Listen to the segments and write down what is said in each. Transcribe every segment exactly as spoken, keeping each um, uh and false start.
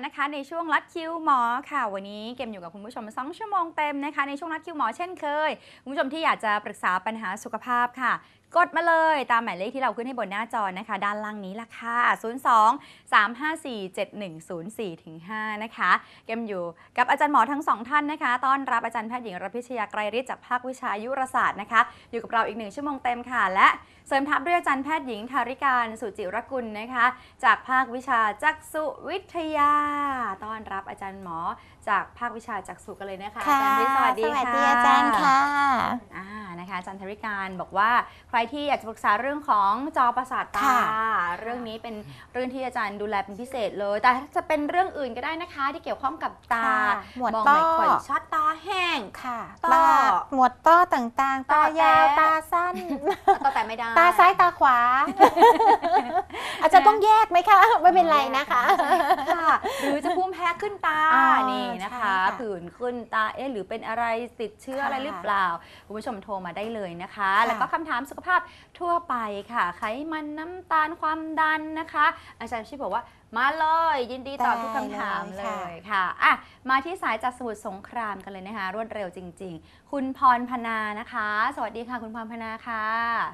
นะคะในช่วงลัดคิวหมอค่ะวันนี้เกมอยู่กับคุณผู้ชมสองชั่วโมงเต็มนะคะในช่วงลัดคิวหมอเช่นเคยคุณผู้ชมที่อยากจะปรึกษาปัญหาสุขภาพค่ะกดมาเลยตามหมายเลขที่เราขึ้นให้บนหน้าจอนะคะด้านล่างนี้ละค่ะศูนย์ สอง สาม ห้า สี่ เจ็ด หนึ่ง ศูนย์ สี่ ห้า นะคะเกมอยู่กับอาจารย์หมอทั้งสองท่านนะคะต้อนรับอาจารย์แพทย์หญิงรพิชยาไกรฤทธิ์จากภาควิชายุรศาสตร์นะคะอยู่กับเราอีกหนึ่งชั่วโมงเต็มค่ะและเสริมทัพด้วยอาจารย์แพทย์หญิงธาริการสุจิรกุลนะคะจากภาควิชาจักษุวิทยาต้อนรับอาจารย์หมอจากภาควิชาจักษุกันเลยนะคะอาจารย์สวัสดีค่ะสวัสดีอาจารย์ค่ะอ่านะคะอาจารย์ธาริการบอกว่าใครที่อยากจะปรึกษาเรื่องของจอประสาทตาเรื่องนี้เป็นเรื่องที่อาจารย์ดูแลเป็นพิเศษเลยแต่จะเป็นเรื่องอื่นก็ได้นะคะที่เกี่ยวข้องกับตาหมวดมองต้อไม่ค่อยชัดตาแห้งค่ะต้อหมวดต้อต่างๆ ตายาวตาสั้นต่อแต่ไม่ได้ตาซ้ายตาขวา อาจจะต้องแยกไหมคะไม่เป็นไรนะคะค่ะหรือจะพุ่มแพ้ขึ้นตานี่นะคะผื่นขึ้นตาเอ๊ะหรือเป็นอะไรติดเชื้ออะไรหรือเปล่าคุณผู้ชมโทรมาได้เลยนะคะแล้วก็คำถามสุขภาพทั่วไปค่ะไขมันน้ำตาลความดันนะคะอาจารย์ชิบอกว่ามาเลยยินดีตอบทุกคำถามเลยค่ะอ่ะมาที่สายจากสมุทรสงครามกันเลยนะคะรวดเร็วจริงๆคุณพรพนานะคะสวัสดีค่ะคุณพรพนาค่ะ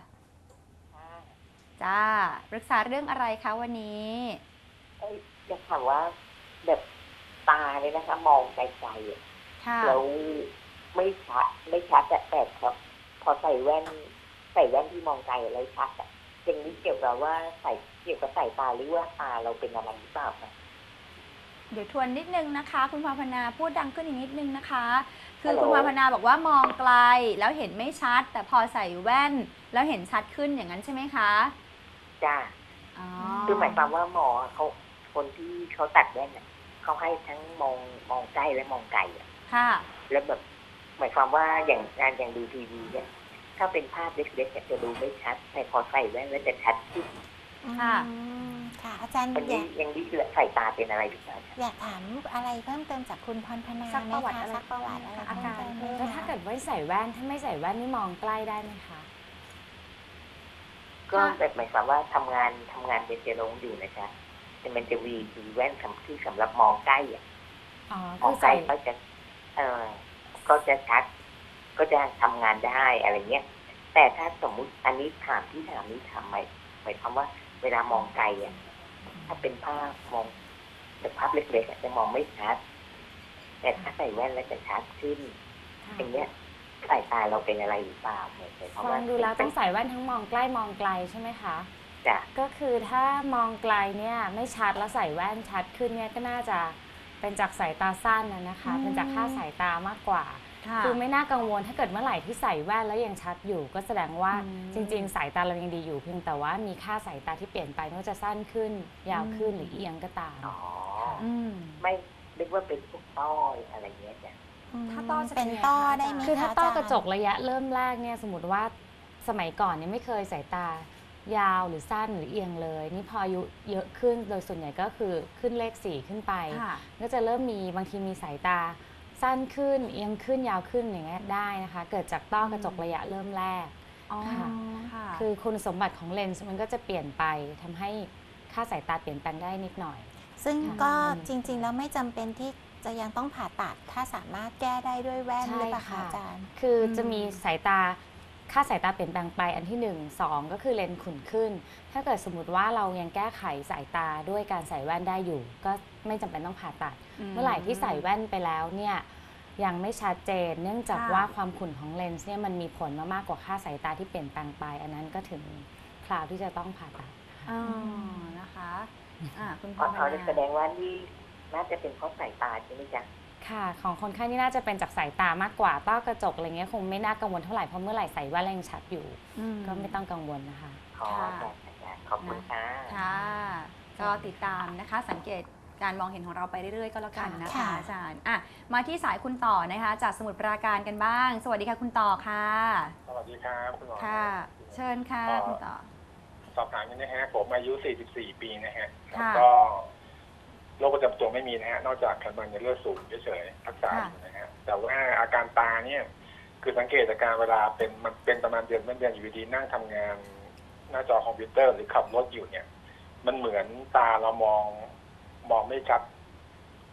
จ้าปรึกษาเรื่องอะไรคะวันนี้อยากถามว่าแบบตาเนี่ยนะคะมองไกลๆแล้วไม่ชัดไม่ชัดแต่แต่ครับพอใส่แว่นใส่แว่นที่มองไกลอะไรชัดอะอย่างนี้เกี่ยวกับว่าใส่เกี่ยวกับสายตาหรือว่าตาเราเป็นอะไรหรือเปล่าคะเดี๋ยวทวนนิดนึงนะคะคุณพรพนาพูดดังขึ้นอีกนิดนึงนะคะคือคุณพรพนาบอกว่ามองไกลแล้วเห็นไม่ชัดแต่พอใส่แว่นแล้วเห็นชัดขึ้นอย่างนั้นใช่ไหมคะจ้าคือหมายความว่าหมอเขาคนที่เขาตัดแว่นเขาให้ทั้งมองมองใกล้และมองไกลอ่ะค่ะแล้วแบบหมายความว่าอย่างการอย่างดูทีวีเนี่ยถ้าเป็นภาพเล็กๆจะดูไม่ชัดแต่พอใส่แว่นแล้วจะชัดขึ้นค่ะค่ะอาจารย์วันนี้ยังดีเหลือใส่ตาเป็นอะไรถูกไหมอยากถามอะไรเพิ่มเติมจากคุณพรพนาสักประวัติสักประวัติอะไรอาการแล้วถ้าเกิดว่าใส่แว่นถ้าไม่ใส่แว่นนี่มองใกล้ได้ไหมคะก็แบบหมายความว่าทำงานทำงานเป็นเจลงอยู่นะคะแต่มันจะวีมีแว่นที่สำหรับมองใกล้อ่ะมองใกล้ก็จะเออก็จะชัดก็จะทำงานได้อะไรเงี้ยแต่ถ้าสมมุติอันนี้ถามที่ถามนี้ถามหมายหมายความว่าเวลามองไกลอ่ะถ้าเป็นภาพมองแต่ภาพเล็กๆจะมองไม่ชัดแต่ถ้าใส่แว่นแล้วจะชัดขึ้นอย่างเงี้ยสายตาเราเป็นอะไรหรือเปล่าเหมือนกันเพราะว่าดูแล้วต้องใส่แว่นทั้งมองใกล้มองไกลใช่ไหมคะจ้ะก็คือถ้ามองไกลเนี่ยไม่ชัดแล้วใส่แว่นชัดขึ้นเนี่ยก็น่าจะเป็นจากสายตาสั้นนะนะคะเป็นจากค่าสายตามากกว่าคือไม่น่ากังวลถ้าเกิดเมื่อไหร่ที่ใส่แว่นแล้วยังชัดอยู่ก็แสดงว่าจริงๆสายตาเรายังดีอยู่เพียงแต่ว่ามีค่าสายตาที่เปลี่ยนไปไม่ว่าจะสั้นขึ้นยาวขึ้นหรือเอียงก็ตามอ๋อไม่เรียกว่าเป็นพวกต้ออะไรเงี้ยจ้ะถ้าต้อจะเป็นต้อได้ไหมคือถ้าต้อกระจกระยะเริ่มแรกเนี่ยสมมติว่าสมัยก่อนเนี่ยไม่เคยสายตายาวหรือสั้นหรือเอียงเลยนี่พออายุเยอะขึ้นโดยส่วนใหญ่ก็คือขึ้นเลขสี่ขึ้นไปก็จะเริ่มมีบางทีมีสายตาสั้นขึ้นเอียงขึ้นยาวขึ้นอย่างเงี้ยได้นะคะเกิดจากต้อกระจกระยะเริ่มแรกคือคุณสมบัติของเลนส์มันก็จะเปลี่ยนไปทำให้ค่าสายตาเปลี่ยนแปลงได้นิดหน่อยซึ่งก็จริงๆแล้วไม่จำเป็นที่จะยังต้องผ่าตัดถ้าสามารถแก้ได้ด้วยแว่นหรือเปล่าคะอาจารย์คือจะมีสายตาค่าสายตาเปลี่ยนแปลงไปอันที่หนึ่ง สองก็คือเลนส์ขุ่นขึ้นถ้าเกิดสมมติว่าเรายังแก้ไขสายตาด้วยการใส่แว่นได้อยู่ก็ไม่จำเป็นต้องผ่าตัดเมื่อไหร่ที่ใส่แว่นไปแล้วเนี่ยยังไม่ชัดเจนเนื่องจากว่าความขุ่นของเลนส์เนี่ยมันมีผลมามากกว่าค่าสายตาที่เปลี่ยนแปลงไปอันนั้นก็ถึงคราวที่จะต้องผ่าตัดอ๋อนะคะคุณพ่อเขาแสดงว่านี่น่าจะเป็นเพราะสายตาใช่ไหมจ๊ะค่ะของคนไข้นี่น่าจะเป็นจากสายตามากกว่าต้อกระจกอะไรเงี้ยคงไม่น่ากังวลเท่าไหร่เพราะเมื่อไหร่ใส่แว่นยังชัดอยู่ก็ไม่ต้องกังวลนะคะขอขอบคุณค่ะค่ะก็ติดตามนะคะสังเกตการมองเห็นของเราไปเรื่อยๆก็แล้วกันนะคะอาจารย์อ่ะมาที่สายคุณต่อนะคะจากสมุทรปราการกันบ้างสวัสดีค่ะคุณต่อค่ะสวัสดีครับคุณหมอค่ะเชิญค่ะคุณต่อสอบถามกันนะฮะผมอายุสี่สิบสี่ปีนะฮะแล้วก็โรคประจำตัวไม่มีนะฮะนอกจากไขมันในเลือดสูงเฉยๆรักษาอยู่นะฮะแต่ว่าอาการตาเนี่ยคือสังเกตอาการเวลาเป็นมันเป็นประมาณเดือนเมื่อเดือนอยู่ดีนั่งทำงานหน้าจอคอมพิวเตอร์หรือขับรถอยู่เนี่ยมันเหมือนตาเรามองมองไม่ชัด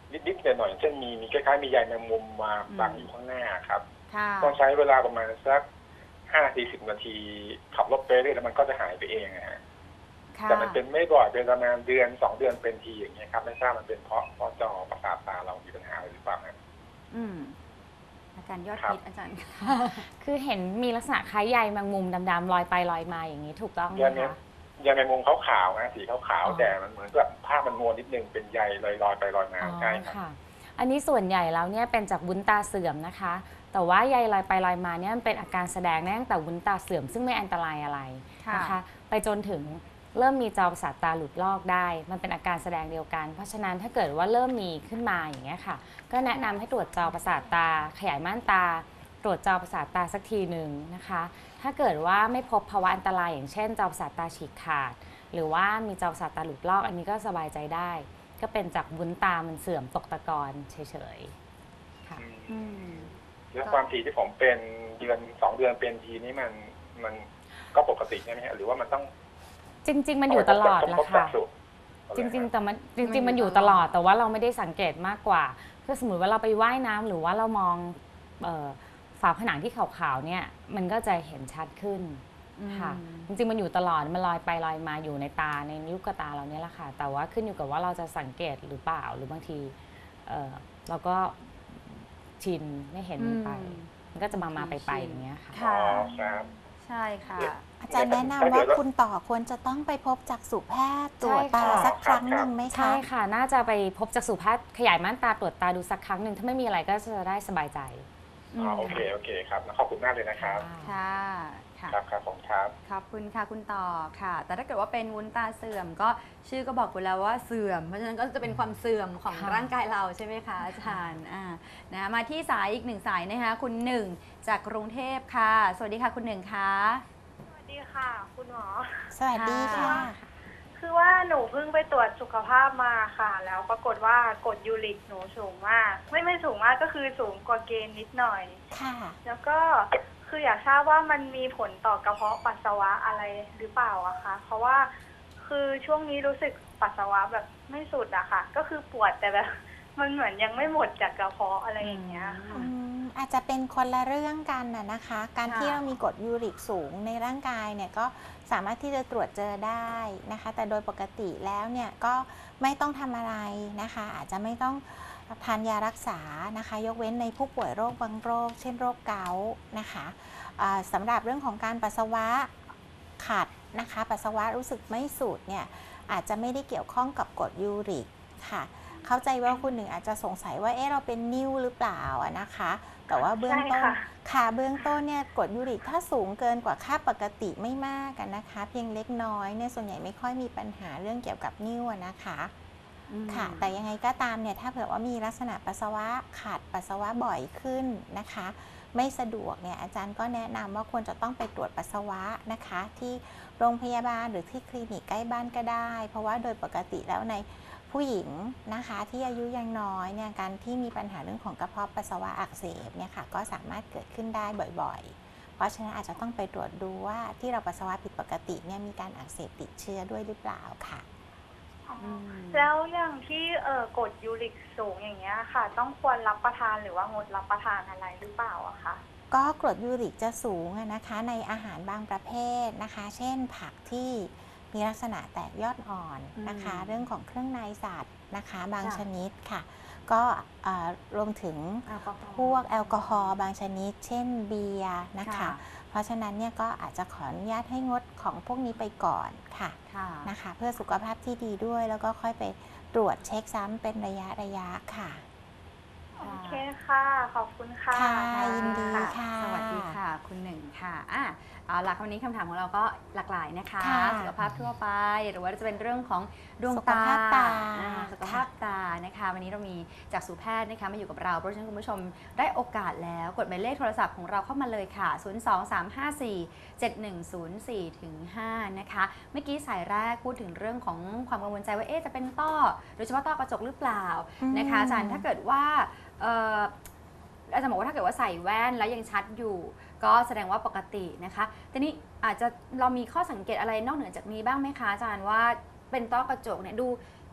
นิดๆหน่อยๆเช่นมีมีคล้ายๆมีใยแมงมุมมาบังอยู่ข้างหน้าครับค่ะต้องใช้เวลาประมาณสักห้าสี่สิบนาทีขับรถไปเรื่อยแล้วมันก็จะหายไปเองนะฮะค่ะแต่มันเป็นไม่บ่อยเป็นประมาณเดือนสองเดือนเป็นทีอย่างเงี้ยครับไม่ทราบมันเป็นเพราะเพราะจอประสาทตาเรามีปัญหาหรือเปล่าครับอืมอาจารย์ยอดฮิตอาจารย์คือเห็นมีลักษณะคล้ายใยแมงมุมดำๆลอยไปลอยมาอย่างนี้ถูกต้องไหมใยแมงคะใยแมงมุมขาวๆนะสีขาวอ๋อๆแต่มันเหมือนกับผ้ามันมวนนิดนึงเป็นใยลอยๆไปลอยมาอ๋อใช่ครับค่ะ อันนี้ส่วนใหญ่แล้วเนี่ยเป็นจากวุ้นตาเสื่อมนะคะ แต่ว่าใยลอยไปลอยมาเนี่ยมันเป็นอาการแสดงได้ตั้งแต่วุ้นตาเสื่อมซึ่งไม่อันตรายอะไรค่ะนะคะไปจนถึงเริ่มมีจอประสาทตาหลุดลอกได้ มันเป็นอาการแสดงเดียวกัน เพราะฉะนั้นถ้าเกิดว่าเริ่มมีขึ้นมาอย่างเงี้ยค่ะ ก็แนะนำให้ตรวจจอประสาทตา ขยายม่านตา ตรวจจอประสาทตาสักทีหนึ่งนะคะ ถ้าเกิดว่าไม่พบภาวะอันตรายอย่างเช่นจอประสาทตาฉีกขาด หรือว่ามีจอประสาทตาหลุดลอกอันนี้ก็สบายใจได้ ก็เป็นจากวุ้นตามันเสื่อมตกตะกอนเฉยๆค่ะอืมแล้วความถี่ที่ผมเป็นเดือนสองเดือนเป็นทีนี้มันมันก็ปกติใช่ไหมฮะหรือว่ามันต้องจริง ๆ มันอยู่ตลอดแหละค่ะ จริงๆแต่มันจริง ๆ มันอยู่ตลอดแต่ว่าเราไม่ได้สังเกตมากกว่าคือสมมติว่าเราไปว่ายน้ำหรือว่าเรามองเอ่อฝาผนังที่ขาวๆเนี่ยมันก็จะเห็นชัดขึ้นค่ะอืมจริงๆมันอยู่ตลอดมันลอยไปลอยมาอยู่ในตาในนิ้วกบตาเราเนี่ยแหละค่ะแต่ว่าขึ้นอยู่กับว่าเราจะสังเกตหรือเปล่าหรือบางทีเอ่อเราก็ชินไม่เห็นมันไปอืมมันก็จะมามาไปไปอย่างเงี้ยค่ะค่ะอ๋อครับใช่ค่ะอาจารย์แนะนำว่าคุณต่อควรจะต้องไปพบจักษุแพทย์ตรวจตาใช่ค่ะสักครั้งหนึ่งไหมใช่คะค่ะน่าจะไปพบจักษุแพทย์ขยายม่านตาตรวจตาดูสักครั้งหนึ่งถ้าไม่มีอะไรก็จะได้สบายใจอ๋อโอเคโอเคครับขอบคุณมากเลยนะครับค่ะค่ะครับครับผมครับขอบคุณค่ะคุณต่อค่ะ แต่ถ้าเกิดว่าเป็นวุ้นตาเสื่อมก็ชื่อก็บอกไปแล้วว่าเสื่อม เพราะฉะนั้นก็จะเป็นความเสื่อมของค่ะร่างกายเราใช่ไหมคะอาจารย์อ่านะมาที่สายอีกหนึ่งสายนะคะคุณหนึ่งจากกรุงเทพค่ะ สวัสดีค่ะคุณหนึ่งค่ะสวัสดีค่ะ คุณหมอสวัสดีค่ะคือว่าหนูเพิ่งไปตรวจสุขภาพมาค่ะ แล้วปรากฏว่ากรดยูริกหนูสูงมาก ไม่ไม่สูงมากก็คือสูงกว่าเกณฑ์นิดหน่อยค่ะแล้วก็คืออยากทราบว่ามันมีผลต่อกระเพาะปัสสาวะอะไรหรือเปล่าอะคะเพราะว่าคือช่วงนี้รู้สึกปัสสาวะแบบไม่สุดอะค่ะ ก็คือปวดแต่แบบ มันเหมือนยังไม่หมดจากกระเพาะอะไรอย่างเงี้ยค่ะอืมอาจจะเป็นคนละเรื่องกันน่ะนะคะ การค่ะที่เรามีกรดยูริกสูงในร่างกายเนี่ยก็สามารถที่จะตรวจเจอได้นะคะ แต่โดยปกติแล้วเนี่ยก็ไม่ต้องทำอะไรนะคะ อาจจะไม่ต้องทานยารักษานะคะ ยกเว้นในผู้ป่วยโรคบางโรค เช่นโรคเกาต์นะคะอ่าสำหรับเรื่องของการปัสสาวะขัดนะคะ ปัสสาวะรู้สึกไม่สูดเนี่ยอาจจะไม่ได้เกี่ยวข้องกับกรดยูริกค่ะ เข้าใจว่าคุณหนึ่งอาจจะสงสัยว่าเอ๊ะเราเป็นนิ่วหรือเปล่าอะนะคะ แต่ว่าเบื้องต้นใช่ค่ะค่ะเบื้องต้นเนี่ยกรดยูริกถ้าสูงเกินกว่าค่าปกติไม่มากกันนะคะ เพียงเล็กน้อยเนี่ยส่วนใหญ่ไม่ค่อยมีปัญหาเรื่องเกี่ยวกับนิ่วอะนะคะอืมค่ะ แต่ยังไงก็ตามเนี่ยถ้าเผื่อว่ามีลักษณะปัสสาวะขาดปัสสาวะบ่อยขึ้นนะคะ ไม่สะดวกเนี่ยอาจารย์ก็แนะนำว่าควรจะต้องไปตรวจปัสสาวะนะคะ ที่โรงพยาบาลหรือที่คลินิกใกล้บ้านก็ได้ เพราะว่าโดยปกติแล้วในผู้หญิงนะคะที่อายุยังน้อยเนี่ยการที่มีปัญหาเรื่องของกระเพาะปัสสาวะอักเสบเนี่ยค่ะก็สามารถเกิดขึ้นได้บ่อยๆ เพราะฉะนั้นอาจจะต้องไปตรวจดูว่าที่เราปัสสาวะผิดปกติเนี่ยมีการอักเสบติดเชื้อด้วยหรือเปล่าค่ะอืมแล้วอย่างที่เอ่อกรดยูริกสูงอย่างเงี้ยค่ะ ต้องควรรับประทานหรือว่างดรับประทานอะไรหรือเปล่าอะคะก็กรดยูริกจะสูงอะนะคะในอาหารบางประเภทนะคะ เช่นผักที่มีลักษณะแตกยอดอ่อนนะคะอืมเรื่องของเครื่องในสัตว์นะคะบางค่ะชนิดค่ะ ก็เอ่อรวมถึงแอลกอฮอล์พวกแอลกอฮอล์บางชนิด เช่นเบียร์นะคะค่ะเพราะฉะนั้นเนี่ยก็อาจจะขออนุญาตให้งดของพวกนี้ไปก่อนค่ะค่ะนะคะเพื่อสุขภาพที่ดีด้วยแล้วก็ค่อยไปตรวจเช็คซ้ำเป็นระยะระยะค่ะโอเคค่ะ ขอบคุณค่ะค่ะยินดีค่ะสวัสดีค่ะ คุณหนึ่งค่ะอ่ะเอาล่ะวันนี้คำถามของเราก็หลากหลายนะคะค่ะสุขภาพทั่วไป หรือว่าจะเป็นเรื่องของดวงสุขตาภาพตาอ่สุขภาพตานะคะ วันนี้เรามีจากสูแพทย์นะคะมาอยู่กับเรา เพราะฉะนั้นคุณผู้ชมได้โอกาสแล้วกดหมายเลขโทรศัพท์ของเราเข้ามาเลยค่ะ ศูนย์ สอง สาม ห้า สี่ เจ็ด หนึ่ง ศูนย์ สี่ ถึง ห้า นะคะ เมื่อกี้สายแรกพูดถึงเรื่องของความกังวลใจว่าเอ๊ะจะเป็นต้อโดยเฉพาะต้อกระจกหรือเปล่านะคะอาจารย์ถ้าเกิดว่าเอ่อ อาจารย์บอกว่าถ้าเกิดว่าใส่แว่นแล้วยังชัดอยู่ ก็แสดงว่าปกตินะคะทีนี้อาจจะเรามีข้อสังเกตอะไรนอกเหนือจากนี้บ้างไหมคะอาจารย์ว่าเป็นต้อกระจกเนี่ยดู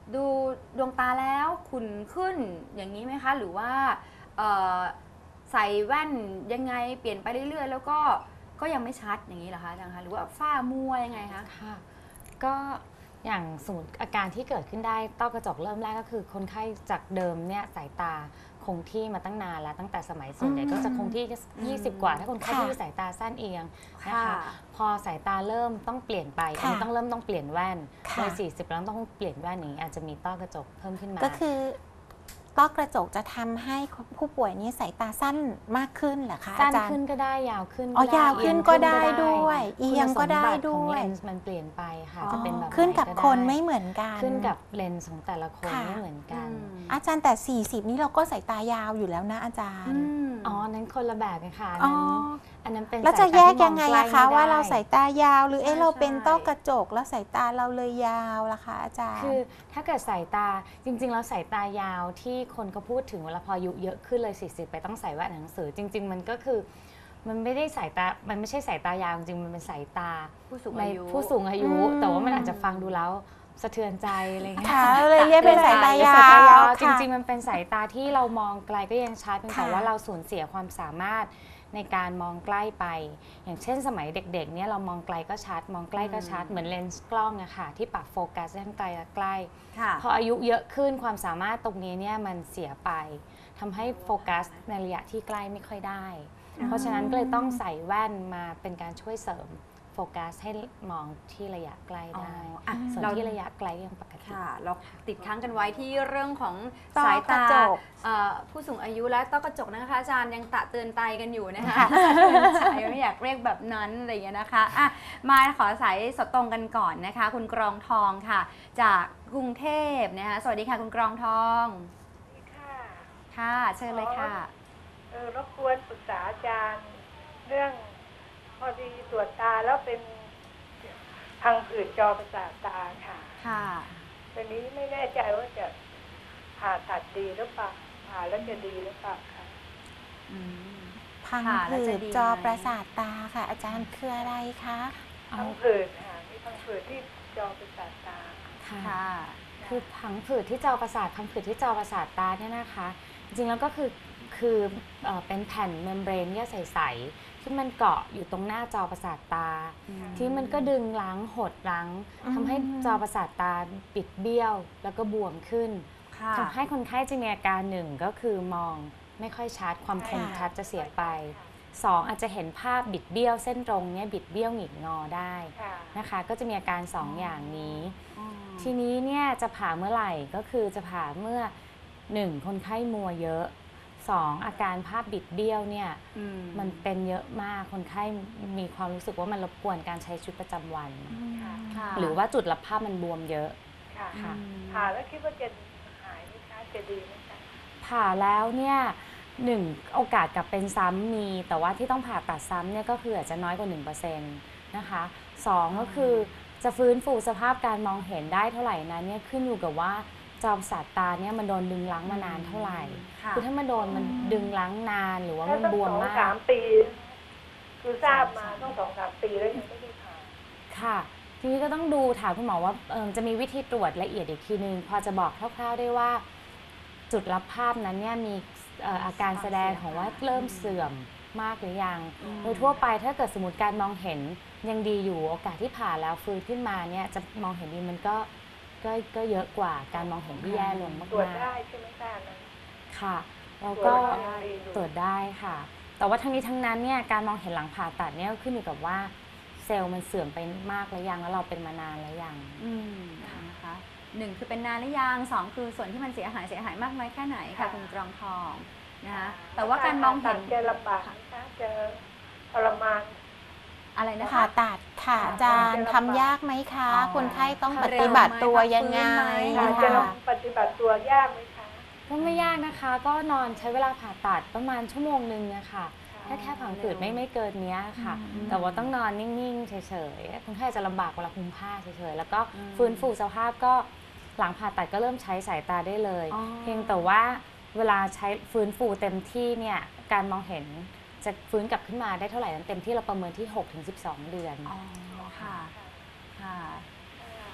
ดูดวงตาแล้วขุ่นขึ้นอย่างนี้ไหมคะหรือว่าใส่แว่นยังไงเปลี่ยนไปเรื่อยๆแล้วก็ก็ยังไม่ชัดอย่างนี้เหรอคะอาจารย์คะหรือว่าฝ้ามัวยังไงคะค่ะก็อย่างสมมติอาการที่เกิดขึ้นได้ต้อกระจกเริ่มแรกก็คือคนไข้จากเดิมเนี่ยสายตาคงที่มาตั้งนานแล้วตั้งแต่สมัยส่วนใหญ่ก็จะคงที่ยี่สิบกว่าถ้าคนไข้ที่มีสายตาสั้นเอียงนะคะพอสายตาเริ่มต้องเปลี่ยนไปอันนี้ต้องเริ่มต้องเปลี่ยนแว่นเลยสี่สิบแล้วต้องเปลี่ยนแว่นนี้อาจจะมีต้อกระจกเพิ่มขึ้นมาก็คือต้อกระจกจะทำให้ผู้ป่วยนี้สายตาสั้นมากขึ้นเหรอคะอาจารย์สั้นขึ้นก็ได้ยาวขึ้นอ๋อยาวขึ้นก็ได้ด้วยเอียงก็ได้ด้วยเลนส์มันเปลี่ยนไปค่ะจะเป็นแบบขึ้นกับคนไม่เหมือนกันขึ้นกับเลนส์ของแต่ละคนไม่เหมือนกันอาจารย์แต่สี่สิบนี่เราก็สายตายาวอยู่แล้วนะอาจารย์อ๋อนั้นคนละแบบกันค่ะอันนั้นเป็นแล้วจะแยกยังไงอะคะว่าเราสายตายาวหรือเอ๊ะเราเป็นต้อกระจกแล้วสายตาเราเลยยาวล่ะคะอาจารย์คือถ้าเกิดสายตาจริงๆแล้วสายตายาวที่คนก็พูดถึงเวลาพออายุเยอะขึ้นเลยสี่สิบไปต้องใส่แว่นหนังสือจริงๆมันก็คือมันไม่ได้สายตามันไม่ใช่สายตายาวจริงๆมันเป็นสายตาผู้สูงอายุผู้สูงอายุแต่ว่ามันอาจจะฟังดูแล้วสะเทือนใจอะไรเงี้ยเลยเรียกเป็นสายตายาวจริงๆมันเป็นสายตาที่เรามองไกลก็ยังชัดเพียงแต่ว่าเราสูญเสียความสามารถในการมองใกล้ไปอย่างเช่นสมัยเด็กๆเนี่ยเรามองไกลก็ชัดมองใกล้ก็ชัดเหมือนเลนส์กล้องอะค่ะที่ปรับโฟกัสได้ทั้งไกลและใกล้พออายุเยอะขึ้นความสามารถตรงนี้เนี่ยมันเสียไปทำให้โฟกัสในระยะที่ใกล้ไม่ค่อยได้เพราะฉะนั้นก็เลยต้องใส่แว่นมาเป็นการช่วยเสริมโฟกัสให้มองที่ระยะใกล้ได้ส่วนที่ระยะไกลยังปกติเราติดค้างกันไว้ที่เรื่องของสายตาผู้สูงอายุและต้อกระจกนะคะอาจารย์ยังตะเตือนไตกันอยู่นะคะไม่อยากเรียกแบบนั้นอะไรอย่างเงี้ยนะคะอ่ะมาขอสายสดตรงกันก่อนนะคะคุณกรองทองค่ะจากกรุงเทพนะคะสวัสดีค่ะคุณกรองทองค่ะค่ะเชิญเลยค่ะเออรบกวนปรึกษาอาจารย์เรื่องพอดีตรวจตาแล้วเป็นพังผืดจอประสาทตาค่ะค่ะตอนนี้ไม่แน่ใจว่าจะผ่าตัดดีหรือเปล่าผ่าแล้วจะดีหรือเปล่าค่ะพังผืดจอประสาทตาค่ะอาจารย์คืออะไรคะพังผืดค่ะมีพังผืดที่จอประสาทตาค่ะคือพังผืดที่จอประสาทพังผืดที่จอประสาทตาเนี่ยนะคะจริงๆแล้วก็คือคือเป็นแผ่นเมมเบรนเนี่ยใสๆที่มันเกาะอยู่ตรงหน้าจอประสาทตาที่มันก็ดึงล้างหดล้างทำให้จอประสาทตาปิดเบี้ยวแล้วก็บวมขึ้นทำให้คนไข้จะมีอาการหนึ่งก็คือมองไม่ค่อยชัดความคมชัดจะเสียไปสองอาจจะเห็นภาพบิดเบี้ยวเส้นตรงเนี่ยบิดเบี้ยวหงิกงอได้นะคะก็จะมีอาการสองอย่างนี้ทีนี้เนี่ยจะผ่าเมื่อไหร่ก็คือจะผ่าเมื่อหนึ่งคนไข้มัวเยอะสองอาการภาพบิดเบี้ยวเนี่ยมันเป็นเยอะมากคนไข้มีความรู้สึกว่ามันรบกวนการใช้ชีวิตประจำวันหรือว่าจุดรับภาพมันบวมเยอะค่ะผ่าแล้วคิดว่าจะหายไหมคะจะดีไหมคะผ่าแล้วเนี่ยหนึ่งโอกาสกลับเป็นซ้ำมีแต่ว่าที่ต้องผ่าตัดซ้ำเนี่ยก็คืออาจจะน้อยกว่า หนึ่งเปอร์เซ็นต์ นะคะสองก็คือจะฟื้นฟูสภาพการมองเห็นได้เท่าไหร่นั้นเนี่ยขึ้นอยู่กับว่าจอประสาทตาเนี่ยมันโดนดึงล้างมานานเท่าไหร่คือถ้ามันโดนมันดึงล้างนานหรือว่ามันบวมมากสามปีคือทราบมาต้องสองสามปีแล้วยังไม่ได้ผ่าค่ะทีนี้ก็ต้องดูถามคุณหมอว่าจะมีวิธีตรวจละเอียดอีกทีนึงพอจะบอกคร่าวๆได้ว่าจุดรับภาพนั้นเนี่ยมีอาการแสดงของว่าเริ่มเสื่อมมากหรือยังโดยทั่วไปถ้าเกิดสมมติการมองเห็นยังดีอยู่โอกาสที่ผ่าแล้วฟื้นขึ้นมาเนี่ยจะมองเห็นดีมันก็ก็ก็เยอะกว่าการมองเห็นที่แย่ลงมากๆตรวจได้ใช่ไหมคะค่ะแล้วก็ตรวจได้ค่ะแต่ว่าทั้งนี้ทั้งนั้นเนี่ยการมองเห็นหลังผ่าตัดเนี่ยขึ้นอยู่กับว่าเซลล์มันเสื่อมไปมากหรือยังแล้วเราเป็นมานานหรือยังนะคะหนึ่งคือเป็นนานหรือยังสองคือส่วนที่มันเสียหายเสียหายมากน้อยแค่ไหนค่ะคุณกรองทองนะคะแต่ว่าการมองเห็นจะลำบากนะคะจะทรมานอะไรนะคะผ่าตัดค่ะอาจารย์ทำยากไหมคะคนไข้ต้องปฏิบัติตัวยังไงจะปฏิบัติตัวยากไหมคะก็ไม่ยากนะคะก็นอนใช้เวลาผ่าตัดประมาณชั่วโมงนึงนะคะแค่แค่ผังผืดไม่ไม่เกินนี้ค่ะแต่ว่าต้องนอนนิ่งๆเฉยๆคนไข้จะลำบากเวลาคลุมผ้าเฉยๆแล้วก็ฟื้นฟูสภาพก็หลังผ่าตัดก็เริ่มใช้สายตาได้เลยเพียงแต่ว่าเวลาใช้ฟื้นฟูเต็มที่เนี่ยการมองเห็นจะฟื้นกลับขึ้นมาได้เท่าไหร่นั้นเต็มที่เราประเมินที่ หกถึงสิบสอง เดือนอ๋อค่ะค่ะท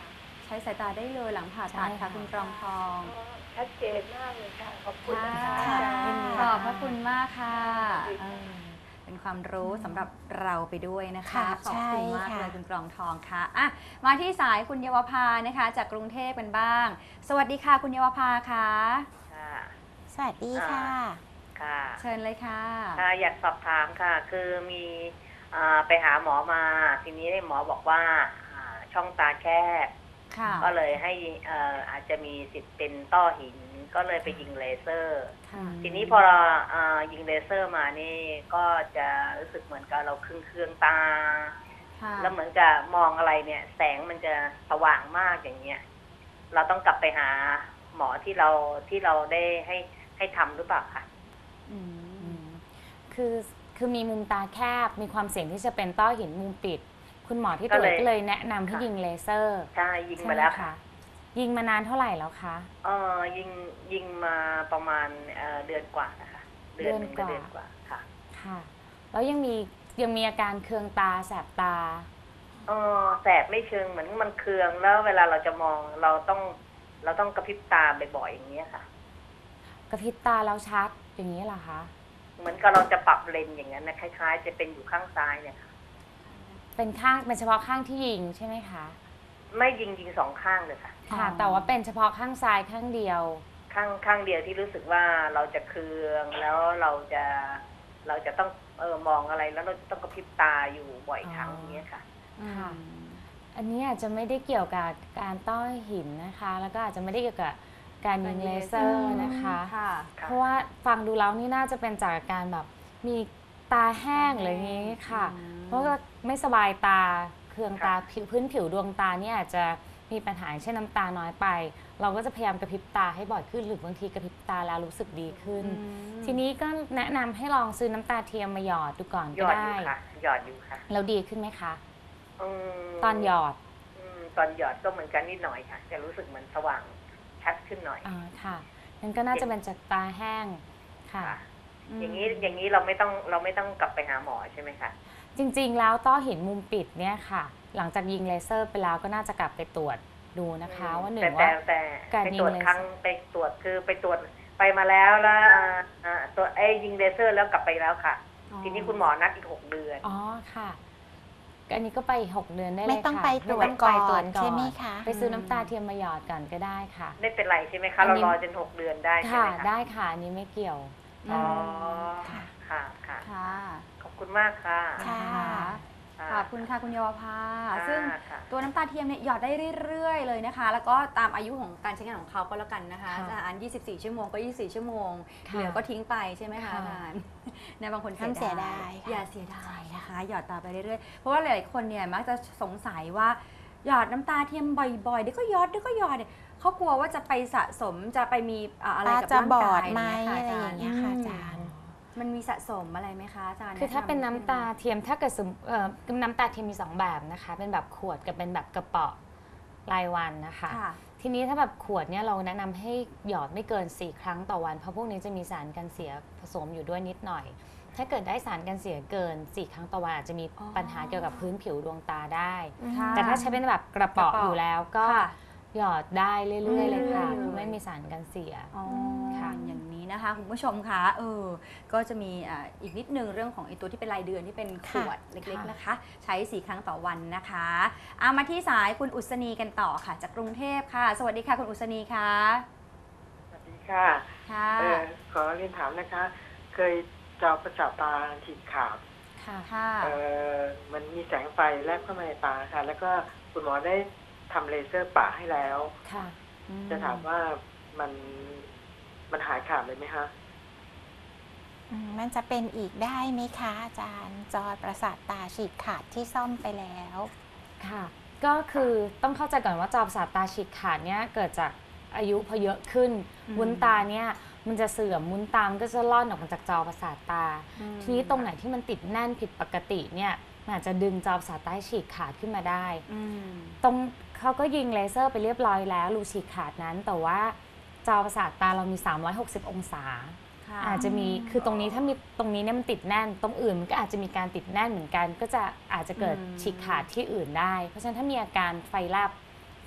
ใช้สายตาได้เลยหลังผ่าตัดค่ะคุณกรองทองชัดเจนมากเลยค่ะขอบคุณนะค่ะคะอาจารย์ขอบพระคุณมากค่ะเออเป็นความรู้สำหรับเราไปด้วยนะคะค่ะขอบคุณมากใช่ค่ะเลยคุณกรองทองค่ะอ่ะมาที่สายคุณเยาวภานะคะ จากกรุงเทพกันบ้าง สวัสดีค่ะคุณเยาวภาค่ะค่ะสวัสดีค่ะค่ะเชิญเลยค่ะค่ะอยากสอบถามค่ะ คือมีอ่าไปหาหมอมา ทีนี้หมอบอกว่าอ่าช่องตาแคบค่ะก็เลยให้เอ่ออาจจะมีสิทธิ์เป็นต้อหิน ก็เลยไปยิงเลเซอร์ค่ะทีนี้พอเราอ่ายิงเลเซอร์มานี่ก็จะรู้สึกเหมือนกับเราเครื่องเครื่องๆตาค่ะแล้วเหมือนกับมองอะไรเนี่ย แสงมันจะสว่างมากอย่างเงี้ย เราต้องกลับไปหาหมอที่เราที่เราได้ให้ให้ทำหรือเปล่าคะอืมอืมคือคือมีมุมตาแคบมีความเสี่ยงที่จะเป็นต้อหินมุมปิด คุณหมอที่ตรวจก็เลยก็เลยแนะนำให้ค่ะยิงเลเซอร์ใช่ยิงใช่มาไหมแล้วคะค่ะยิงมานานเท่าไหร่แล้วคะเออยิงยิงมาประมาณเอ่อเดือนกว่านะคะเดือนหนึ่งเดือนกว่าเดือนกว่าค่ะค่ะ แล้วยังมียังมีอาการเคืองตาแสบตาเออแสบไม่เชิงเหมือนมันเคืองแล้วเวลาเราจะมองเราต้องเราต้องกระพริบตาบ่อยๆอย่างเงี้ยค่ะกระพริบตาแล้วชัดอย่างนี้เหรอคะเหมือนกับเราจะปรับเลนส์อย่างนั้นนะคล้ายๆ จะเป็นอยู่ข้างซ้ายเนี่ยค่ะเป็นข้างเป็นเฉพาะข้างที่ยิงใช่ไหมคะไม่ยิงยิงสองข้างเลยค่ะค่ะอ๋อแต่ว่าเป็นเฉพาะข้างซ้ายข้างเดียวข้างข้างเดียวที่รู้สึกว่าเราจะเคืองแล้วเราจะเราจะต้องเออมองอะไรแล้วเราจะต้องกระพริบตาอยู่บ่อยครั้งอย่างเงี้ยค่ะค่ะ อันนี้อาจจะไม่ได้เกี่ยวกับการต้อหินนะคะ แล้วก็อาจจะไม่ได้เกี่ยวกับการยิงเลเซอร์นะคะค่ะค่ะเพราะว่าฟังดูแล้วนี่น่าจะเป็นจากอาการแบบมีตาแห้งหรืออย่างนี้ค่ะอืมเพราะว่าไม่สบายตาเคืองตาผิวพื้นผิวดวงตาเนี่ยอาจจะมีปัญหาอย่างเช่นน้ำตาน้อยไป เราก็จะพยายามกระพริบตาให้บ่อยขึ้นหรือบางทีกระพริบตาแล้วรู้สึกดีขึ้น ทีนี้ก็แนะนำให้ลองซื้อน้ำตาเทียมมาหยอดดูก่อนหยก็อดอได้ยู่ค่ะหยอดอยู่ค่ะแล้วดีขึ้นไหมคะอืมตอนหยอดอืมตอนหยอดก็เหมือนกันนิดหน่อยค่ะ จะรู้สึกเหมือนสว่างชัดขึ้นหน่อยอ่าค่ะนั่นก็น่าจะเป็นจากตาแห้งค่ะค่ะ อย่างนี้อย่างนี้เราไม่ต้องเราไม่ต้องกลับไปหาหมอใช่ไหมคะจริงๆ แล้วต้อหินมุมปิดเนี่ยค่ะ หลังจากยิงเลเซอร์ไปแล้วก็น่าจะกลับไปตรวจดูนะคะ ว่าหนึ่แต่งแต่ว่าแต่การไปยิตงรวจเลเซอร์ครั้งไปตรวจคือไปตรวจไปมาแล้วแล้วอ่าอ่าตัวไอ้ยิงเลเซอร์แล้วกลับไปแล้วค่ะ ทีนี้คุณหมอนัดอีกหกเดือนอ๋อค่ะอันนี้ก็ไปหกเดือนได้เลยไม่ค่ะต้องไปตรวจไม่ต้องไปตรวจก่อนใช่ไหมคะไปซื้อน้ำตาเทียมมาหยอดก่อนก็ได้ค่ะไม่เป็นไรใช่ไหมคะอันเรานี้รอจนหกเดือนได้ใช่ค่ะไหมคะได้ค่ะอันนี้ไม่เกี่ยวอ๋อค่ะค่ะค่ะค่ะขอบคุณมากค่ะค่ะขอบคุณค่ะคุณเยาวภา ซึ่งค่ะตัวน้ำตาเทียมเนี่ยหยอดได้เรื่อยๆเลยนะคะ แล้วก็ตามอายุของการใช้งานของเขาก็แล้วกันนะคะค่ะอาจารย์ยี่สิบสี่ ชั่วโมงก็ ยี่สิบสี่ ชั่วโมงค่ะเหลือก็ทิ้งไปใช่ไหมคะค่ะอาจารย์นะบางคนห้ามเสียดายค่ะอย่าเสียดายนะคะ หยอดตาไปเรื่อยๆ เพราะว่าหลายๆคนเนี่ยมักจะสงสัยว่าหยอดน้ำตาเทียมบ่อยๆ เดี๋ยวก็หยอดเดี๋ยวก็หยอดเนี่ยเขากลัวว่าจะไปสะสมจะไปมีอ่าอะไรตากับจะร่างบอกาดยไหมเนี่อะไรค่ะอย่างเงี้ยค่ะอาจารย์มันมีสะสมอะไรไหมคะอาจารย์คือถ้าแะำเป็นน้ำตาเทียมถ้าเกิดสมเอ่อน้ำตาเทียมมีสองแบบนะคะ เป็นแบบขวดกับเป็นแบบกระเป๋อรายวันนะคะค่ะทีนี้ถ้าแบบขวดเนี่ยเราแนะนำให้หยอดไม่เกินสี่ครั้งต่อวัน เพราะพวกนี้จะมีสารกันเสียผสมอยู่ด้วยนิดหน่อย ถ้าเกิดได้สารกันเสียเกินสี่ครั้งต่อวันอาจจะมีอ๋อปัญหาเกี่ยวกับพื้นผิวดวงตาได้ค่ะแต่ถ้าใช้เป็นแบบกระเป๋อกระเป๋าอยู่แล้วก็ค่ะหยอดได้เรื่อยๆเลยค่ะอืมไม่มีสารกันเสียอ๋อค่ะอย่างนี้นะคะคุณผู้ชมคะเออก็จะมีอ่าอีกนิดนึงเรื่องของไอตัวที่เป็นรายเดือนที่เป็นขวดเล็กๆนะคะ ใช้สี่ครั้งต่อวันนะคะเอามาที่สายคุณอุศนีกันต่อค่ะ จากกรุงเทพค่ะ สวัสดีค่ะคุณอุศนีค่ะสวัสดีค่ะค่ะเออขอเรียนถามนะคะ เคยเจาะประสาทตาฉีดขาดค่ะค่ะเออมันมีแสงไฟแลบเข้ามาในตาค่ะ แล้วก็คุณหมอได้ทำเลเซอร์ปะให้แล้วค่ะจะถามว่ามันมันหายขาดเลยไหมคะอืมมันจะเป็นอีกได้ไหมคะอาจารย์ จอประสาทตาฉีกขาดที่ซ่อมไปแล้วค่ะ ก็คือต้องเข้าใจก่อนว่าจอประสาทตาฉีกขาดเนี่ยเกิดจากอายุพอเยอะขึ้นอืมวุ้นตาเนี่ยมันจะเสื่อมวุ้นตามนก็จะล่อนออกมาจากจอประสาทตา ทีนี้ตรงไหนที่มันติดแน่นผิดปกติเนี่ยมันอาจจะดึงจอประสาทตาให้ฉีกขาดขึ้นมาได้อืมตรงเขาก็ยิงเลเซอร์ไปเรียบร้อยแล้วรูฉีกขาดนั้น แต่ว่าจอประสาทตาเรามีสามร้อยหกสิบองศาค่ะอาจจะมีคือตรงนี้ถ้ามีตรงนี้เนี่ยมันติดแน่น ตรงอื่นมันก็อาจจะมีการติดแน่นเหมือนกัน ก็จะอาจจะเกิดฉีกขาดที่อื่นได้ เพราะฉะนั้นถ้ามีอาการไฟแลบไฟ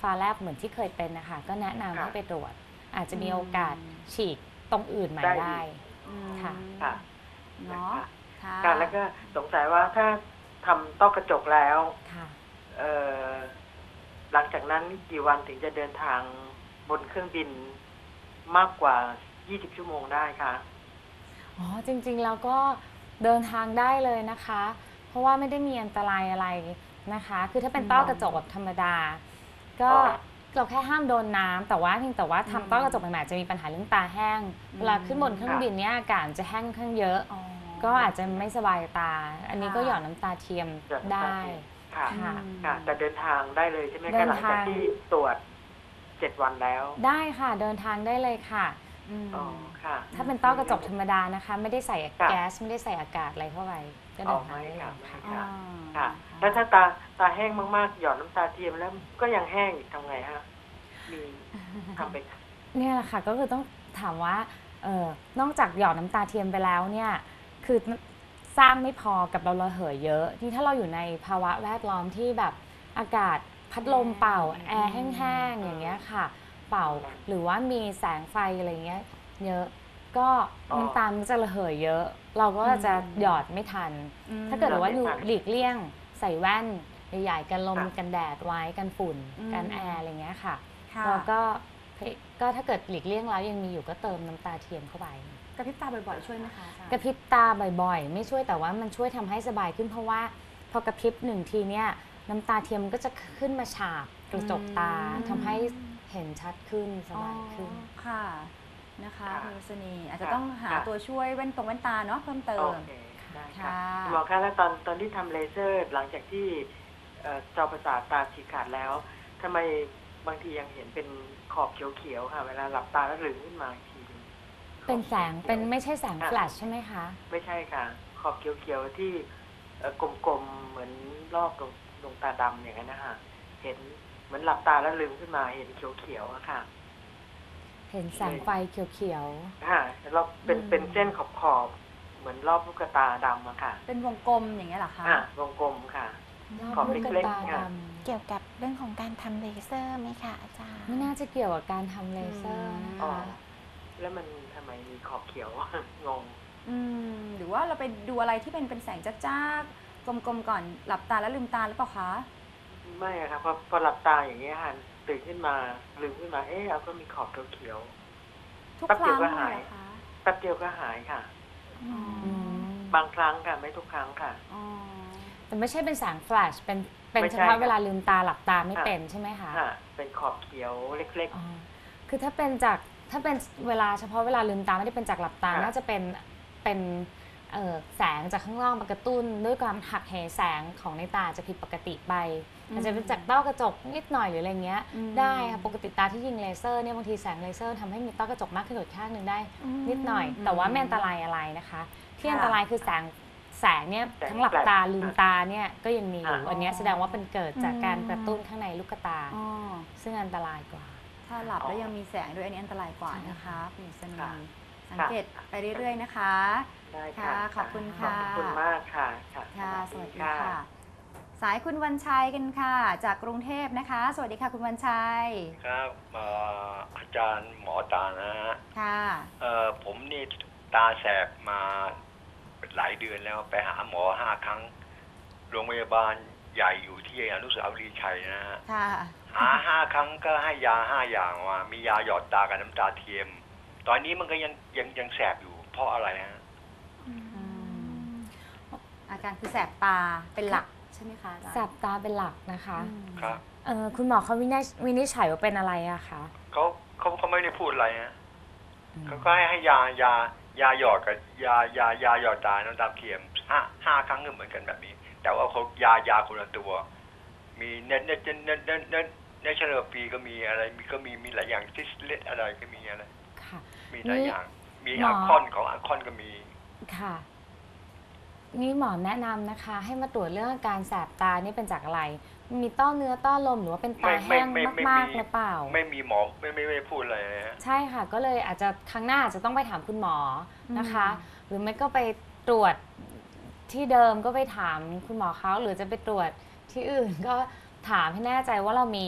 ฟ้าแลบเหมือนที่เคยเป็นนะคะก็แนะนำให้ไปตรวจอาจจะมีโอกาสฉีกตรงอื่นใหม่ได้ค่ะค่ะเนาะค่ะค่ะแล้วก็สงสัยว่าถ้าทำต้อกระจกแล้วค่ะเอ่อหลังจากนั้นกี่วันถึงจะเดินทางบนเครื่องบินมากกว่ายี่สิบชั่วโมงได้คะอ๋อจริงๆแล้วก็เดินทางได้เลยนะคะ เพราะว่าไม่ได้มีอันตรายอะไรนะคะ คือถ้าเป็นต้อกระจกแบบธรรมดาก็เราแค่ห้ามโดนน้ำแต่ว่าเพียงแต่ว่าทำต้อกระจกใหม่ๆจะมีปัญหาเรื่องตาแห้งเวลาขึ้นบนเครื่องบินเนี่ยอากาศจะแห้งค่อนข้างเยอะก็อาจจะไม่สบายตา อันนี้ก็หยอดน้ำตาเทียมได้ค่ะค่ะค่ะแต่เดินทางได้เลยใช่ไหมเดิคะนหลังทางจากที่ตรวจเจ็ดวันแล้วได้ค่ะเดินทางได้เลยค่ะอ๋อค่ะถ้าเป็นต้อกระจกธรรมดานะคะ ไม่ได้ใส่ค่ะแก๊สไม่ได้ใส่อากาศอะไรเข้าไปก็เดินทางได้เลยอ๋อค่ะไม่ค่ะอ๋อค่ะ แล้วถ้าตาตาแห้งมากๆหยอดน้ำตาเทียมแล้วก็ยังแห้งอีกทำไงฮะมีทำไปเนี่ยแหละค่ะก็คือต้องถามว่าเออนอกจากหยอดน้ำตาเทียมไปแล้วเนี่ยคือสร้างไม่พอกับเราระเหยเยอะที่ถ้าเราอยู่ในภาวะแวดล้อมที่แบบอากาศพัดลมเป่าแอร์แห้งๆอย่างเงี้ยค่ะเป่าหรือว่ามีแสงไฟอะไรเงี้ยเยอะก็อ๋อน้ำตาลมันจะระเหยเยอะ เราก็จะหยอดไม่ทัน ถ้าเกิดว่าอยู่หลีกเลี่ยงใส่แว่นใหญ่ๆกันลมกันแดดไว้กันฝุ่นกันแอร์อะไรเงี้ยค่ะค่ะแล้วก็ก็ถ้าเกิดหลีกเลี่ยงแล้วยังมีอยู่ก็เติมน้ำตาเทียมเข้าไปกระพริบตาบ่อยๆช่วยไหมคะอาจารย์กระพริบตาบ่อยๆ ไม่ช่วยแต่ว่ามันช่วยทำให้สบายขึ้นเพราะว่าพอกระพริบหนึ่งทีเนี่ยน้ำตาเทียมมันก็จะขึ้นมาฉาบกระจกตาทำให้เห็นชัดขึ้นสบายขึ้นอ๋อค่ะนะคะค่ะคุณวัสนีอาจจะค่ะต้องหาค่ะตัวช่วยแว่นตรงแว่นตาเนาะเพิ่มเติโอมเคได้ค่ะค่ะคุณหมอคะแล้วตอนตอนที่ทำเลเซอร์หลังจากที่เอ่อจอประสาทตาฉีกขาดแล้วทำไมบางทียังเห็นเป็นขอบเขียวๆค่ะ เวลาหลับตาแล้วลืมขึ้นมาอีกทีหนึ่งเป็นแสงเป็นไม่ใช่แสงแฟลชใช่ไหมคะไม่ใช่ค่ะ ขอบเขียวๆที่เอ่อกลมๆเหมือนรอบดวงดวงตาดำอย่างนั้นนะคะเห็นเหมือนหลับตาแล้วลืมขึ้นมาเห็นเขียวๆอะค่ะเห็นแสงไฟเขียวค่ะแล้วเป็นอืมเป็นเส้นขอบๆเหมือนรอบลูกตาดำอะค่ะเป็นวงกลมอย่างเงี้ยเหรอคะอ่ะวงกลมค่ะๆขอบลูกเล็กตาๆดค่ะเกี่ยวกับเรื่องของการทำเลเซอร์ไหมคะอาจารย์ำไม่น่าจะเกี่ยวกับการทำเลเซอร์นะอ๋อคะแล้วมันทำไมมีขอบเขียว งงอืมหรือว่าเราไปดูอะไรที่เป็นเป็นแสงจ้าๆกลมๆก่อนหลับตาแล้วลืมตาหรือเปล่าคะไม่อะครับพอพอหลับตาอย่างเงี้ยค่ะตื่นขึ้นมาลืมขึ้นมา เอ๊ะเราก็มีขอบเขียวทุกแป๊บคเดียรั้วงก็เลหายยเหรอคะๆแป๊บเดียวก็หายค่ะอ๋ออืมบางครั้งค่ะไม่ทุกครั้งค่ะอ๋อแต่ไม่ใช่เป็นแสงแฟลชเป็นเป็นไม่เฉใช่พาะค่ะเวลาลืมตาหลับตาไม่ค่ะเป็นใช่ไหมคะค่ะ เป็นขอบเขียวเล็กอ๋อคือถ้าเป็นจากถ้าเป็นเวลาเฉพาะเวลาลืมตาไม่ได้เป็นจากหลับตาค่ะน่าจะเป็นเป็นเอ่อแสงจากข้างนอกมากระตุ้นด้วยความหักเหแสงของในตาจะผิดปกติไปอาจจะเป็นจากต้อกระจกนิดหน่อยหรืออะไรเงี้ยอืมได้ค่ะปกติตาที่ยิงเลเซอร์เนี่ยบางทีแสงเลเซอร์ทำให้มีต้อกระจกมากขึ้นอีกข้างหนึ่งได้นิดหน่อย แต่ว่าไม่อันตรายอะไรนะคะ ที่อันตรายคือแสงแสงเนี่ยแสงทั้งหลับตาแปลกลืมตาเนี่ยก็ยังมีอยู่อ่าอันเนี้ยแสดงว่าเป็นเกิดจากการกระตุ้นข้างในลูกตาอ๋อซึ่งอันตรายกว่าถ้าหลับแล้วยังมีแสงด้วยอันนี้อันตรายกว่านะคะคุณวัสนีค่ะสังเกตไปเรื่อยๆนะคะๆ ได้ค่ะค่ะขอบคุณค่ะขอบคุณมากค่ะค่ะค่ะ สวัสดีค่ะ สายคุณวันชัยกันค่ะ จากกรุงเทพนะคะ สวัสดีค่ะคุณวันชัยครับเอ่ออาจารย์หมอตานะฮะค่ะเอ่อผมนี่ตาแสบมาหลายเดือนแล้วไปหาหมอห้าครั้งโรงพยาบาลใหญ่อยู่ที่อนุสาวรีย์ชัยนะฮะค่ะหาห้าครั้งก็ให้ยาห้าอย่างมามียาหยอดตากับน้ำตาเทียม ตอนนี้มันก็ยังยังยังแสบอยู่ เพราะอะไรฮะอาการคือแสบตาเป็นหลักใช่ไหมคะอาจารย์แสบตาเป็นหลักนะคะอืมครับเอ่อคุณหมอเขาวินิจวินิจฉัยว่าเป็นอะไรอะคะเขาเขาเขาไม่ได้พูดอะไรฮะอืมเขาก็ให้ให้ยายายาหยอดกับยายายาหยอดตาน้ำตาเทียมห้าห้าครั้งก็เหมือนกันแบบนี้ แต่ว่าเขายายาคนละตัว มีเนเนเนเนเนเนเนเชอร์ปีก็มีอะไรมีก็มีมีหลายอย่างซิสเลตอะไรก็มีอะไรค่ะมีหลายอย่าง มีหมออะคอนของอะคอนก็มีค่ะ นี่หมอแนะนำนะคะ ให้มาตรวจเรื่องอาการแสบตานี่เป็นจากอะไร มีต้อเนื้อต้อลมหรือว่าเป็นตาไม่แห้งไม่ไม่มากไม่ๆหรือเปล่าไม่มีหมอไม่ไม่ไม่พูดอะไรเลยฮะใช่ค่ะ ก็เลยอาจจะครั้งหน้าอาจจะต้องไปถามคุณหมอนะคะ หรือไม่ก็ไปตรวจที่เดิมก็ไปถามคุณหมอเขาหรือจะไปตรวจที่อื่นก็ถามให้แน่ใจว่าเรามี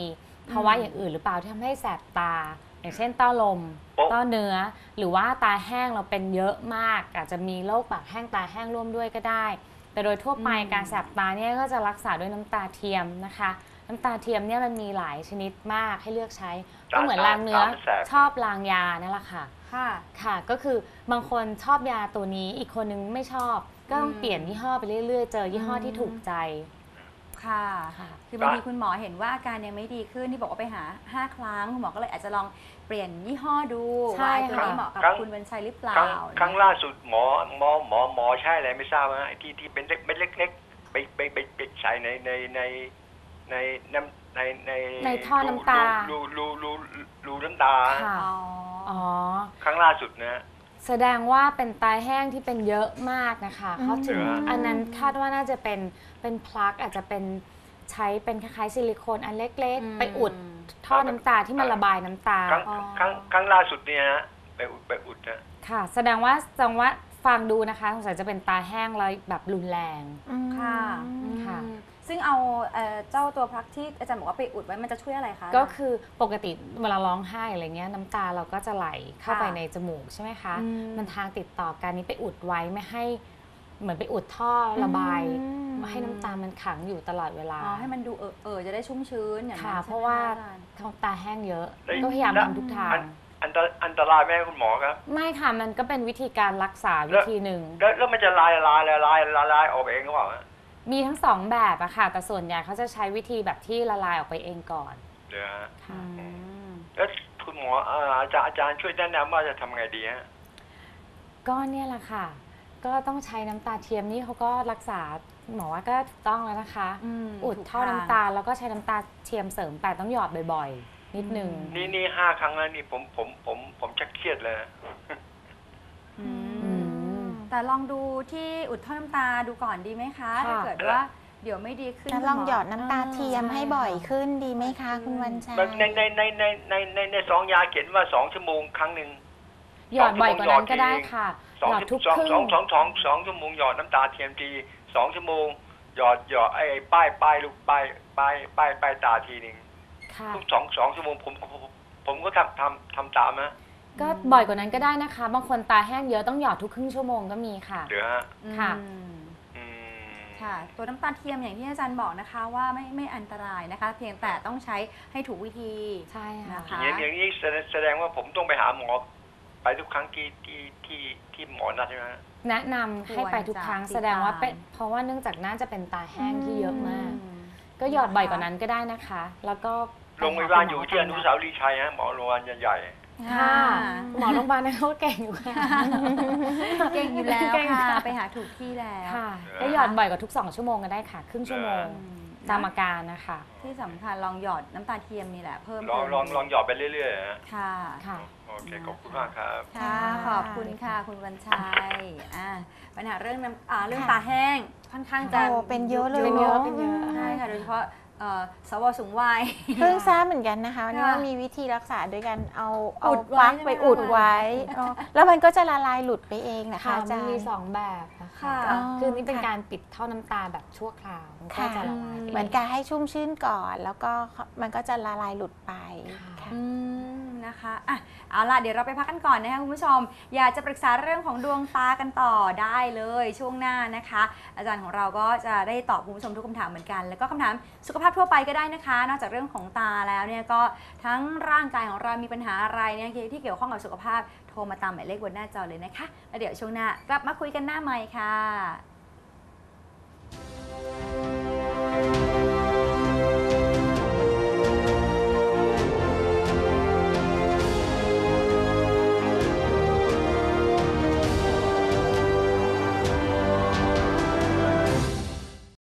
ภาวะอย่างอื่นหรือเปล่าที่ทำให้แสบตา อย่างเช่นต้อลมโอ๊ะต้อเนื้อ หรือว่าตาแห้งเราเป็นเยอะมาก อาจจะมีโรคปากแห้งตาแห้งร่วมด้วยก็ได้ แต่โดยทั่วไปอืมการแสบตาเนี่ยก็จะรักษาด้วยน้ำตาเทียมนะคะ น้ำตาเทียมเนี่ยมันมีหลายชนิดมากให้เลือกใช้ก็เหมือนรางเนื้อตาแสบชอบรางยานั่นแหละค่ะค่ะค่ะก็คือบางคนชอบยาตัวนี้อีกคนนึงไม่ชอบ ก็ต้องอืมเปลี่ยนยี่ห้อไปเรื่อยๆ เจอยี่ห้อที่ถูกใจค่ะค่ะคือบางทีคุณหมอเห็นว่าอาการยังไม่ดีขึ้นที่บอกว่าไปหาห้าครั้งคุณหมอก็เลยอาจจะลองเปลี่ยนยี่ห้อดูใช่ว่าไอ้ตัวนี้ค่ะเหมาะกับครั้งคุณวันชัยหรือเปล่าครั้งครั้งล่าสุดหมอหมอหมอหมอใช่อะไรไม่ทราบนะไอ้ที่ที่เป็นเล็กเม็ดเล็กๆไปไปไปไปใส่ในในในในน้ำในในในท่อน้ำตารูรูรูรูรูน้ำตาค่ะอ๋ออ๋อครั้งล่าสุดนะแสดงว่าเป็นตาแห้งที่เป็นเยอะมากนะคะเขาถึงเหรออันนั้นคาดว่าน่าจะเป็นเป็นพลักอาจจะเป็นใช้เป็นคล้ายๆซิลิโคนอันเล็กอืมๆ ไปอุดท่อน้ำตาที่มันระบายน้ำตาครั้งอ๋อครั้งครั้งล่าสุดเนี่ยนะไปอุดไปอุดนะค่ะ แสดงว่าแสดงว่าฟังดูนะคะสงสัยจะเป็นตาแห้งแล้วแบบรุนแรงค่ะค่ะอืมซึ่งเอาเอ่อเจ้าตัวพลักที่อาจารย์บอกว่าไปอุดไว้มันจะช่วยอะไรคะก็คือปกติเวลาร้องไห้อะไรเงี้ยน้ำตาเราก็จะไหลเข้าค่ะไปในจมูกใช่ไหมคะอืมมันทางติดต่อกันนี้ไปอุดไว้ไม่ให้เหมือนไปอุดท่อระบายอืมไม่ให้น้ำตามันขังอยู่ตลอดเวลาอ๋อให้มันดูเออเออจะได้ชุ่มชื้นอย่างนั้นค่ะใช่ไหมเพราะว่าอจรย์ท้องตาแห้งเยอะแล้วก็พยายามแล้วทำทุกทางอันอันตรอันตรายไหมคุณหมอครับไม่ค่ะมันก็เป็นวิธีการรักษาวิธีหนึ่งแล้วแล้วมันจะลายลายลายลายลายลายออกเองหรือเปล่าฮะมีทั้งสองแบบอะค่ะแต่ส่วนใหญ่เขาจะใช้วิธีแบบที่ละลายออกไปเองก่อนเดี๋ยวฮะค่ะอืมแล้วคุณหมอเอ่ออาจารย์อาจารย์ช่วยแนะนำว่าจะทำไงดีฮะก็เนี่ยแหละค่ะ ก็ต้องใช้น้ำตาเทียมนี่เขาก็รักษาหมอว่าก็ถูกต้องแล้วนะคะอืมอุดถูกท่อทางน้ำตาแล้วก็ใช้น้ำตาเทียมเสริมแต่ต้องหยอดบ่อยๆ นิดนึงนี่นี่ห้าครั้งแล้วนี่ผมผมผมผมชักเครียดเลยนะอืมอืมแต่ลองดูที่อุดท่อน้ำตาดูก่อนดีไหมคะค่ะถ้าเกิดว่าเดี๋ยวไม่ดีขึ้นแล้วลองหยอดน้ำตาเทียมให้บ่อยใช่ค่ะขึ้นดีไหมคะคุณวันชัยในในในในในในในซองยาเขียนว่าสองชั่วโมงครั้งหนึ่งหยอดบ่อยกว่านั้นก็ได้ค่ะสองหยอดทุกสองครึ่สองงสองสองสองชั่วโมงหยอดน้ำตาเทียมทีสองชั่วโมงหยอดหยอดไอ้ป้ายป้ายลูกป้ายป้ายป้ายป้ายตาทีหนึ่งค่ะทุกสองสองชั่วโมงผมผมผมก็ทำทำทำตามนะก็บ่อยกว่านั้นก็ได้นะคะ บางคนตาแห้งเยอะต้องหยอดทุกครึ่งชั่วโมงก็มีค่ะเดี๋ยวฮะค่ะอืมอืมค่ะ ตัวน้ำตาเทียมอย่างที่อาจารย์บอกนะคะว่าไม่ไม่อันตรายนะคะ เพียงแต่ต้องใช้ให้ถูกวิธีใช่ค่ะนะคะอย่างนี้อย่างนี้แสดงแสดงว่าผมต้องไปหาหมอไปทุกครั้งที่ที่ที่ที่หมอนัดใช่ไหมฮะแนะนำให้ไปทุกครั้งควรจะแสดงว่าเป็นติดตามเพราะว่าเนื่องจากน่าจะเป็นตาแห้งที่เยอะมากอืมก็หยอดบ่อยกว่านั้นก็ได้นะคะ แล้วก็ไปโรงพหยาบาลคุณหมอยู่ที่อนุสาวรีย์ชัยฮะหมอโรงพยาบาลใหญ่ค่ะหมอโรงพยาบาลนั้นเขาเก่งอยู่ค่ะเก่งอยู่แล้วเก่งค่ะค่ะไปหาถูกที่แล้วค่ะก็หยอดบ่อยกว่าทุกสองชั่วโมงก็ได้ค่ะ ครึ่งชั่วโมงอืมตามอาการนะคะที่สำคัญลองหยอดน้ำตาเทียมนี่แหละเพิ่มๆลองเติมลองลองหยอดไปเรื่อยๆฮะค่ะค่ะโอเคขอบคุณมากครับค่ะ ขอบคุณค่ะ คุณวันชัยอ่าปัญหาเรื่องน้ำอ่าเรื่องตาแห้งค่อนข้างจะโอ้เป็นเยอะเลยเป็นเยอะเนอะเป็นเยอะใช่ค่ะโดยเฉพาะเอ่อสวสูงวัยเพิ่งทราบเหมือนกันนะคะวันนี้ค่ะว่ามีวิธีรักษาโดยการเอาเอาอุดไว้ฟักใช่ไหมไปอุดคะไว้อ๋อแล้วมันก็จะละลายหลุดไปเองนะคะค่ะอามัจาน รย์มีสองแบบนะคะค่ะอ๋อคือนี่เป็นค่ะการปิดท่อน้ำตาแบบชั่วคราวมันก็ค่ะจะละลายไปเหมือนการให้ชุ่มชื่นก่อน แล้วก็มันก็จะละลายหลุดไปค่ะค่ะอืมนะคะอ่ะเอาล่ะเดี๋ยวเราไปพักกันก่อนนะคะคุณผู้ชม อยากจะปรึกษาเรื่องของดวงตากันต่อได้เลยช่วงหน้านะคะ อาจารย์ของเราก็จะได้ตอบคุณผู้ชมทุกคำถามเหมือนกัน แล้วก็คำถามสุขภาพทั่วไปก็ได้นะคะ นอกจากเรื่องของตาแล้วเนี่ยก็ทั้งร่างกายของเรามีปัญหาอะไรเนี่ยที่เกี่ยวข้องกับสุขภาพโทรมาตามหมายเลขบนหน้าจอเลยนะคะแล้วเดี๋ยวช่วงหน้ากลับมาคุยกันหน้าใหม่ค่ะ